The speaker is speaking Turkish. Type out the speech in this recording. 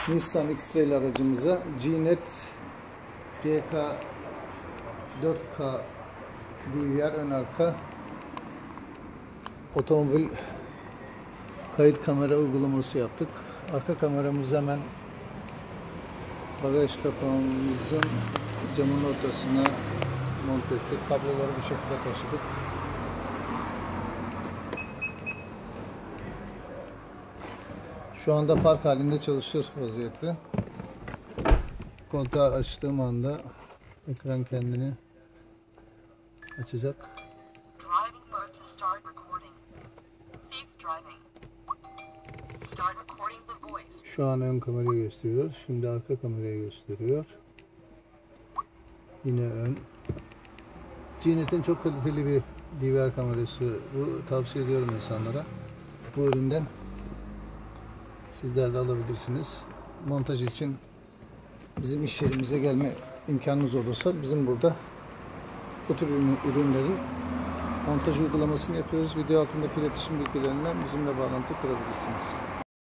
Nissan X-Trail aracımıza G-Net GK 4K DVR ön arka otomobil kayıt kamera uygulaması yaptık. Arka kameramızı hemen bagaj kapağımızın camın ortasına monte ettik. Kabloları bu şekilde taşıdık. Şu anda park halinde çalışır vaziyette. Kontağı açtığım anda ekran kendini açacak. Şu an ön kamerayı gösteriyor. Şimdi arka kamerayı gösteriyor. Yine ön. G-Net'in çok kaliteli bir DVR kamerası. Bu tavsiye ediyorum insanlara. Bu üründen sizler de alabilirsiniz. Montaj için bizim iş yerimize gelme imkanınız olursa bizim burada bu tür ürünlerin montaj uygulamasını yapıyoruz. Video altındaki iletişim bilgilerinden bizimle bağlantı kurabilirsiniz.